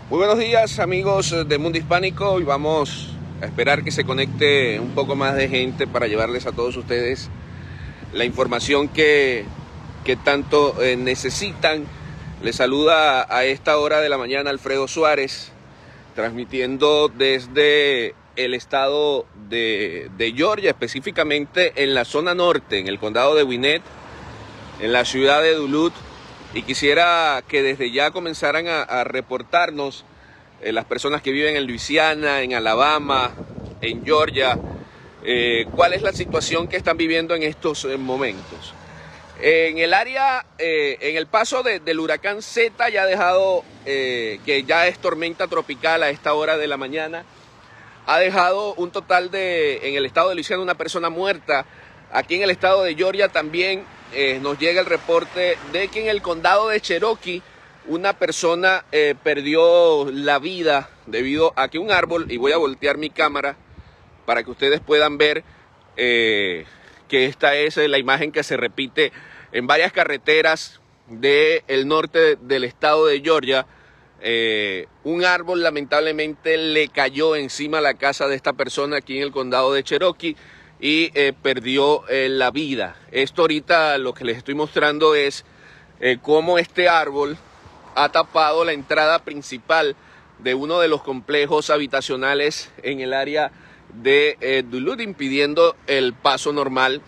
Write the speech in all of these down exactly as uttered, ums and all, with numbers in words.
Muy buenos días, amigos de Mundo Hispánico, y vamos a esperar que se conecte un poco más de gente para llevarles a todos ustedes la información que, que tanto eh, necesitan. Les saluda a esta hora de la mañana Alfredo Suárez, transmitiendo desde el estado de, de Georgia, específicamente en la zona norte, en el condado de Gwinnett, en la ciudad de Duluth. Y quisiera que desde ya comenzaran a, a reportarnos eh, las personas que viven en Luisiana, en Alabama, en Georgia, eh, cuál es la situación que están viviendo en estos eh, momentos. En el área, eh, en el paso de, del huracán Zeta ya ha dejado, eh, que ya es tormenta tropical a esta hora de la mañana, ha dejado un total de, en el estado de Luisiana, una persona muerta. Aquí en el estado de Georgia también eh, nos llega el reporte de que en el condado de Cherokee una persona eh, perdió la vida debido a que un árbol, y voy a voltear mi cámara para que ustedes puedan ver eh, que esta es la imagen que se repite en varias carreteras del norte del estado de Georgia. Eh, un árbol lamentablemente le cayó encima a la casa de esta persona aquí en el condado de Cherokee y eh, perdió eh, la vida. Esto ahorita lo que les estoy mostrando es eh, cómo este árbol ha tapado la entrada principal de uno de los complejos habitacionales en el área de eh, Duluth, impidiendo el paso normal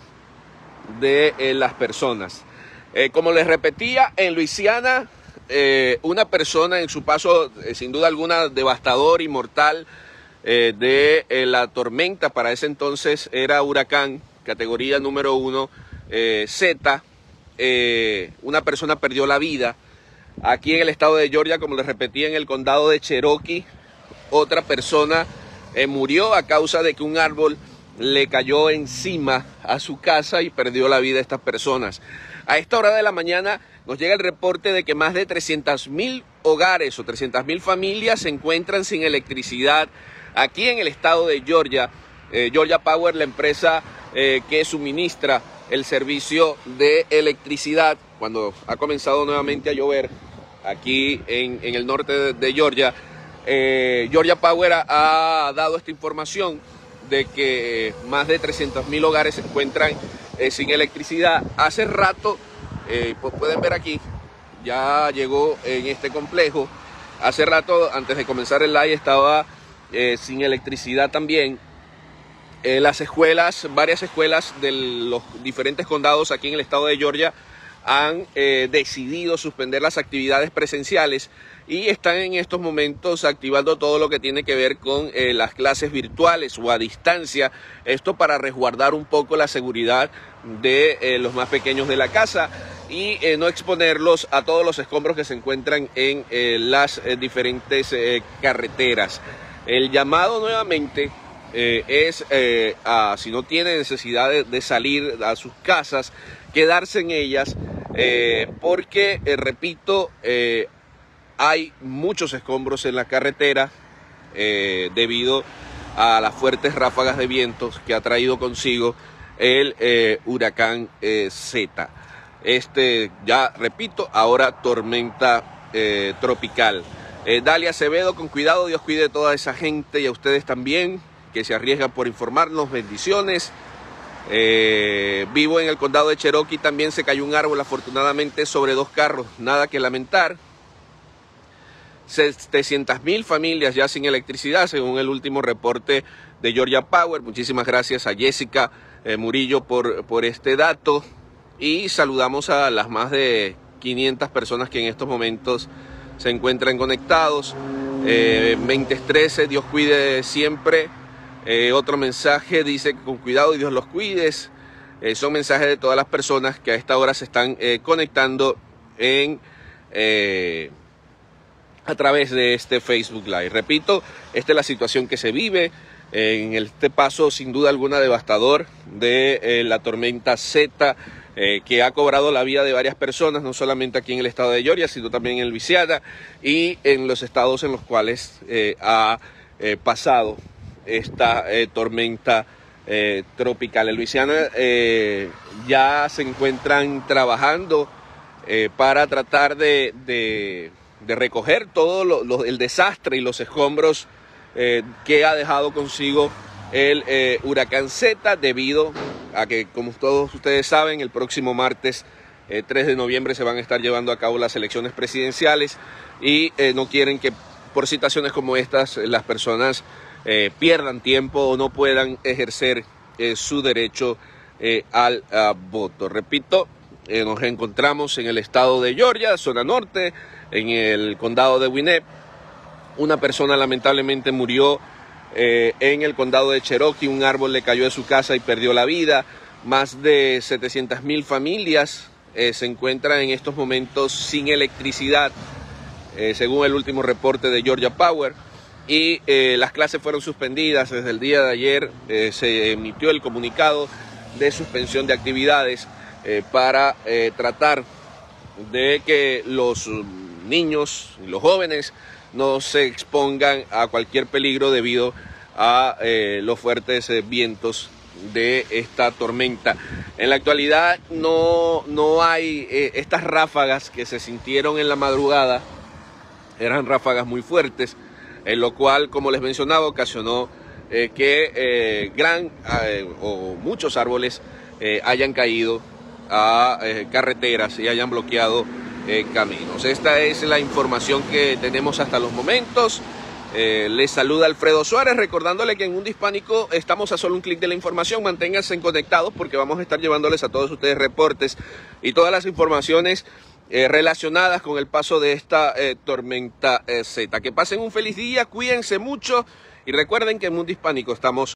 de eh, las personas. Eh, como les repetía, en Luisiana, eh, una persona en su paso, eh, sin duda alguna, devastador y mortal, Eh, de eh, la tormenta, para ese entonces era huracán, categoría número uno, eh, Zeta, eh, una persona perdió la vida. Aquí en el estado de Georgia, como les repetí, en el condado de Cherokee, otra persona eh, murió a causa de que un árbol le cayó encima a su casa y perdió la vida a estas personas. A esta hora de la mañana nos llega el reporte de que más de trescientos mil hogares o trescientas mil familias se encuentran sin electricidad aquí en el estado de Georgia. eh, Georgia Power, la empresa eh, que suministra el servicio de electricidad, cuando ha comenzado nuevamente a llover aquí en, en el norte de, de Georgia, eh, Georgia Power ha, ha dado esta información de que más de trescientos mil hogares se encuentran eh, sin electricidad. Hace rato, eh, pues pueden ver aquí, ya llegó en este complejo. Hace rato, antes de comenzar el live, estaba Eh, sin electricidad también. Eh, las escuelas, varias escuelas de los diferentes condados aquí en el estado de Georgia han eh, decidido suspender las actividades presenciales y están en estos momentos activando todo lo que tiene que ver con eh, las clases virtuales o a distancia. Esto para resguardar un poco la seguridad de eh, los más pequeños de la casa y eh, no exponerlos a todos los escombros que se encuentran en eh, las eh, diferentes eh, carreteras. El llamado nuevamente eh, es, eh, a, si no tiene necesidad de, de salir a sus casas, quedarse en ellas, eh, porque, eh, repito, eh, hay muchos escombros en la carretera eh, debido a las fuertes ráfagas de vientos que ha traído consigo el eh, huracán eh, Zeta. Este, ya repito, ahora tormenta eh, tropical. Eh, Dalia Acevedo, con cuidado, Dios cuide a toda esa gente y a ustedes también que se arriesgan por informarnos. Bendiciones. Eh, vivo en el condado de Cherokee, también se cayó un árbol afortunadamente sobre dos carros, nada que lamentar. setecientas mil familias ya sin electricidad según el último reporte de Georgia Power. Muchísimas gracias a Jessica eh, Murillo por, por este dato, y saludamos a las más de quinientas personas que en estos momentos se encuentran conectados. eh, veinte trece, Dios cuide siempre. Eh, otro mensaje dice: con cuidado y Dios los cuides. Eh, son mensajes de todas las personas que a esta hora se están eh, conectando en eh, a través de este Facebook Live. Repito, esta es la situación que se vive en este paso sin duda alguna devastador de eh, la tormenta Zeta, Eh, que ha cobrado la vida de varias personas, no solamente aquí en el estado de Georgia, sino también en Luisiana y en los estados en los cuales eh, ha eh, pasado esta eh, tormenta eh, tropical. En Luisiana eh, ya se encuentran trabajando eh, para tratar de, de de recoger todo lo, lo, el desastre y los escombros eh, que ha dejado consigo el eh, huracán Zeta, debido a que, como todos ustedes saben, el próximo martes eh, tres de noviembre se van a estar llevando a cabo las elecciones presidenciales y eh, no quieren que por situaciones como estas las personas eh, pierdan tiempo o no puedan ejercer eh, su derecho eh, al uh, voto. Repito, eh, nos encontramos en el estado de Georgia, zona norte, en el condado de Gwinnett. Una persona lamentablemente murió Eh, en el condado de Cherokee. Un árbol le cayó de su casa y perdió la vida. Más de setecientas mil familias eh, se encuentran en estos momentos sin electricidad, eh, según el último reporte de Georgia Power, y eh, las clases fueron suspendidas. Desde el día de ayer eh, se emitió el comunicado de suspensión de actividades eh, para eh, tratar de que los niños y los jóvenes no se expongan a cualquier peligro debido a eh, los fuertes eh, vientos de esta tormenta. En la actualidad no, no hay eh, estas ráfagas que se sintieron en la madrugada, eran ráfagas muy fuertes, en lo cual, como les mencionaba, ocasionó eh, que eh, gran eh, o muchos árboles eh, hayan caído a eh, carreteras y hayan bloqueado Eh, caminos. Esta es la información que tenemos hasta los momentos. Eh, les saluda Alfredo Suárez, recordándole que en Mundo Hispánico estamos a solo un clic de la información. Manténganse conectados porque vamos a estar llevándoles a todos ustedes reportes y todas las informaciones eh, relacionadas con el paso de esta eh, tormenta eh, Zeta. Que pasen un feliz día, cuídense mucho y recuerden que en Mundo Hispánico estamos